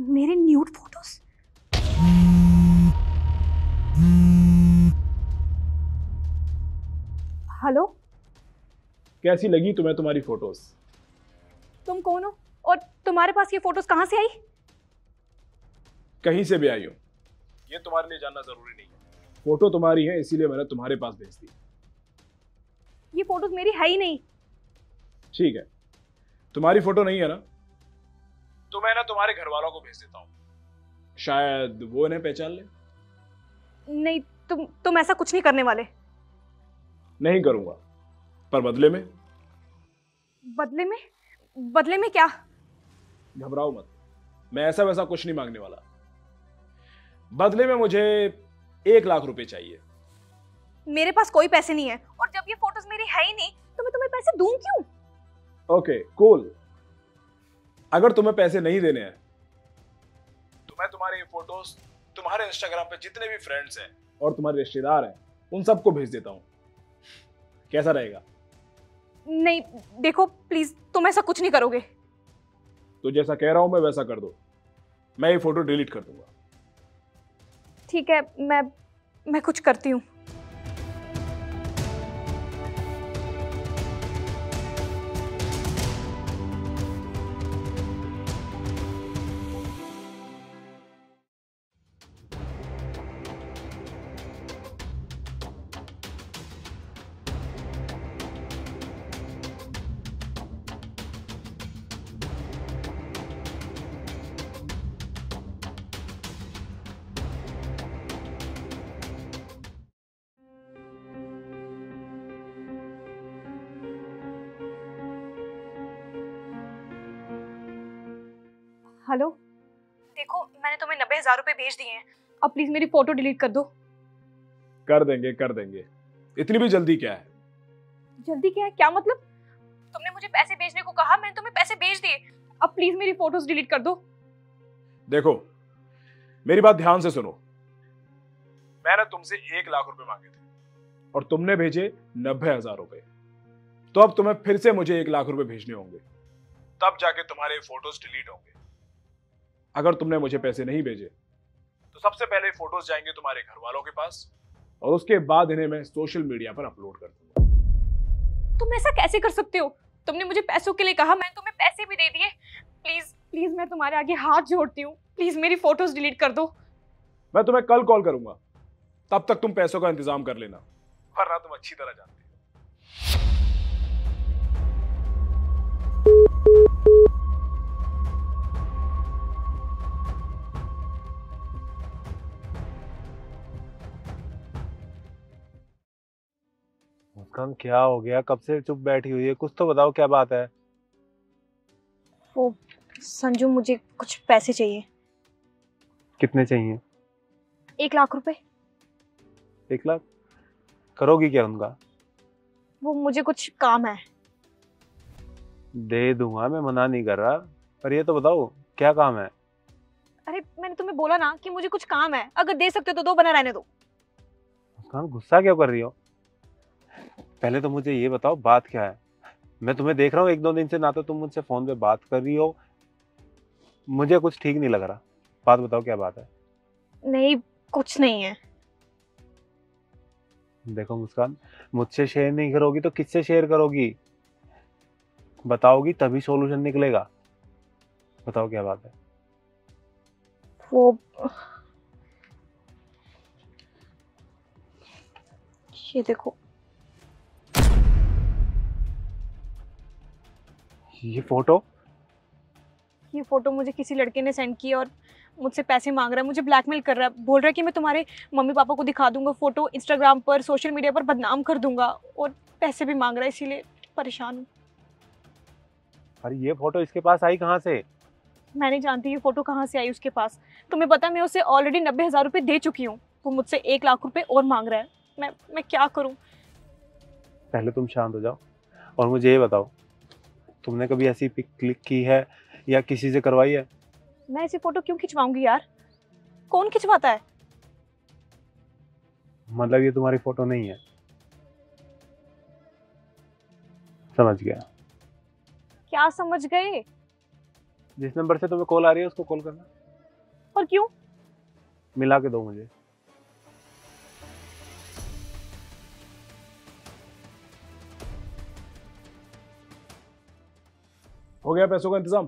मेरे nude photos? Hello, कैसी लगी तुम्हें तुम्हारी फोटोज? तुम कौन हो और तुम्हारे पास ये फोटोज कहाँ से आई? कहीं से भी आई हो, ये तुम्हारे लिए जानना जरूरी नहीं है। फोटो तुम्हारी है इसीलिए मैंने तुम्हारे पास भेज दी। ये फोटोज मेरी है ही नहीं। ठीक है, तुम्हारी फोटो नहीं है ना, तो मैं ना तुम्हारे घर वालों को भेज देता हूँ, शायद वो इन्हें पहचान ले। नहीं, तुम ऐसा कुछ नहीं करने वाले। नहीं करूंगा, पर बदले में? बदले में? बदले में क्या? घबराओ मत, मैं ऐसा वैसा कुछ नहीं मांगने वाला। बदले में मुझे 1 लाख रुपए चाहिए। मेरे पास कोई पैसे नहीं है, और जब ये फोटोज मेरी है ही नहीं तो मैं तुम्हें पैसे दूं क्यों? ओके कूल, अगर तुम्हें पैसे नहीं देने हैं तो मैं तुम्हारे ये फोटोज तुम्हारे इंस्टाग्राम पे जितने भी फ्रेंड्स हैं और तुम्हारे रिश्तेदार हैं उन सबको भेज देता हूं। कैसा रहेगा? नहीं, देखो प्लीज, तुम ऐसा कुछ नहीं करोगे। तो जैसा कह रहा हूं मैं वैसा कर दो, मैं ये फोटो डिलीट कर दूंगा। ठीक है, मैं कुछ करती हूँ। हेलो, देखो मैंने तुम्हें 90,000 रुपए भेज दिए हैं। अब प्लीज मेरी फोटो डिलीट कर दो। कर देंगे कर देंगे, इतनी भी जल्दी क्या है? जल्दी क्या है? क्या मतलब? तुमने मुझे पैसे भेजने को कहा, मैंने तुम्हें पैसे भेज दिए। अब प्लीज मेरी फोटोज डिलीट कर दो। देखो मेरी बात ध्यान से सुनो, मैंने तुमसे 1 लाख रुपए मांगे थे और तुमने भेजे 90,000 रुपए। तो अब तुम्हें फिर से मुझे 1 लाख रुपए भेजने होंगे, तब जाके तुम्हारे फोटोज डिलीट होंगे। अगर तुमने मुझे पैसे नहीं भेजे तो सबसे पहले फोटोज जाएंगे तुम्हारे घर वालों के पास और उसके बाद इन्हें मैं सोशल मीडिया पर अपलोड कर दूंगा। तुम ऐसा कैसे कर सकते हो? तुमने मुझे पैसों के लिए कहा, मैंने तुम्हें पैसे भी दे दिए। प्लीज प्लीज, मैं तुम्हारे आगे हाथ जोड़ती हूँ, प्लीज मेरी फोटोज डिलीट कर दो। मैं तुम्हें कल कॉल करूंगा, तब तक तुम पैसों का इंतजाम कर लेना, वरना तुम अच्छी तरह जानते हो। मुस्कान, क्या हो गया? कब से चुप बैठी हुई है? कुछ तो बताओ, क्या बात है? वो संजू, मुझे कुछ पैसे चाहिए। कितने चाहिए? 1 लाख रुपए। 1 लाख? करोगी क्या उनका? वो मुझे कुछ काम है। दे दूंगा, मैं मना नहीं कर रहा, पर ये तो बताओ क्या काम है? अरे मैंने तुम्हें बोला ना कि मुझे कुछ काम है, अगर दे सकते हो तो दो, बना रहने दो। मुस्कान, गुस्सा क्यों कर रही हो? पहले तो मुझे ये बताओ, बात क्या है? मैं तुम्हें देख रहा हूँ 1-2 दिन से, ना तो तुम मुझसे फोन पे बात कर रही हो, मुझे कुछ ठीक नहीं लग रहा। बात बताओ, क्या बात है? नहीं, कुछ नहीं है। देखो मुस्कान, मुझसे शेयर नहीं करोगी तो किससे शेयर करोगी? बताओगी तभी सॉल्यूशन निकलेगा। बताओ क्या बात है? वो ये देखो। ये फोटो? ये फोटो मुझे किसी लड़के ने सेंड की और मुझसे पैसे मांग रहा है, मुझे ब्लैकमेल कर रहा है, बोल रहा है कि मैं तुम्हारे मम्मी पापा को दिखा दूंगा फोटो, इंस्टाग्राम पर, सोशल मीडिया पर बदनाम कर दूंगा, और पैसे भी मांग रहा है, इसीलिए परेशान हूँ। अरे ये फोटो इसके पास आई कहाँ से? मैं नहीं जानती ये फोटो कहाँ से आई उसके पास। तुम्हें पता है, मैं उसे ऑलरेडी 90,000 रुपये दे चुकी हूँ। वो मुझसे 1 लाख रुपए और मांग रहा है। मैं क्या करूँ? पहले तुम शांत हो जाओ और मुझे ये बताओ, तुमने कभी ऐसी पिक क्लिक की है या किसी से करवाई है? मैं ऐसी फोटो क्यों खिंचवाऊंगी यार? कौन खिंचवाता है? मतलब ये तुम्हारी फोटो नहीं है? समझ गया। क्या समझ गए? जिस नंबर से तुम्हें कॉल आ रही है उसको कॉल करना। और क्यों? मिला के दो मुझे। हो गया पैसों का इंतजाम?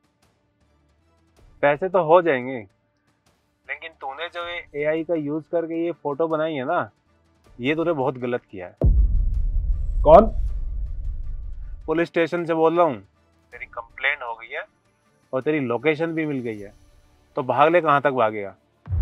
पैसे तो हो जाएंगे, लेकिन तूने जो ये एआई का यूज करके ये फोटो बनाई है ना, ये तूने बहुत गलत किया है। कौन? पुलिस स्टेशन से बोल रहा हूँ, तेरी कंप्लेंट हो गई है और तेरी लोकेशन भी मिल गई है, तो भाग ले, कहाँ तक भागेगा?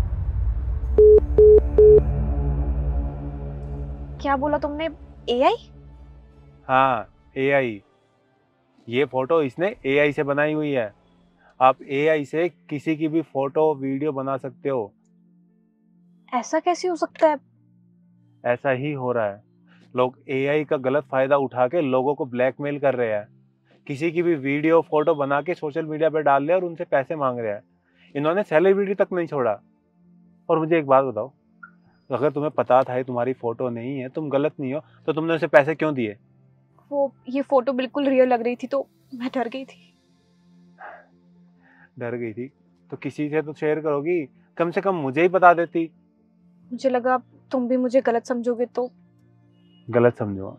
क्या बोला तुमने? एआई? हाँ, एआई। ये फोटो इसने एआई से बनाई हुई है। आप एआई से किसी की भी फोटो वीडियो बना सकते हो। ऐसा कैसे हो सकता है? ऐसा ही हो रहा है। लोग एआई का गलत फायदा उठा के लोगों को ब्लैकमेल कर रहे हैं। किसी की भी वीडियो फोटो बना के सोशल मीडिया पे डाल रहे हैं और उनसे पैसे मांग रहे हैं। इन्होंने सेलिब्रिटी तक नहीं छोड़ा। और मुझे एक बात बताओ, अगर तुम्हें पता था ये तुम्हारी फोटो नहीं है, तुम गलत नहीं हो, तो तुमने उसे पैसे क्यों दिए? ये फोटो बिल्कुल रियल लग रही थी तो मैं डर गई थी। डर गई थी तो किसी से तो शेयर करोगी, कम से कम मुझे ही बता देती। मुझे लगा तुम भी मुझे गलत समझोगे तो। गलत समझो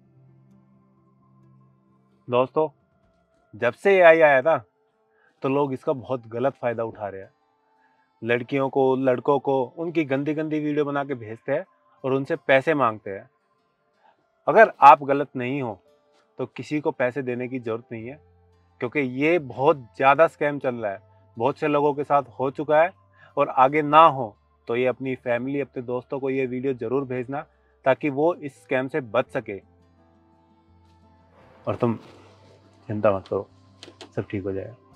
दोस्तों, जब से एआई आया था तो लोग इसका बहुत गलत फायदा उठा रहे हैं। लड़कियों को, लड़कों को उनकी गंदी गंदी वीडियो बना के भेजते हैं और उनसे पैसे मांगते हैं। अगर आप गलत नहीं हो तो किसी को पैसे देने की जरूरत नहीं है, क्योंकि ये बहुत ज़्यादा स्कैम चल रहा है। बहुत से लोगों के साथ हो चुका है और आगे ना हो तो ये अपनी फैमिली, अपने दोस्तों को ये वीडियो ज़रूर भेजना, ताकि वो इस स्कैम से बच सके। और तुम चिंता मत करो, सब ठीक हो जाएगा।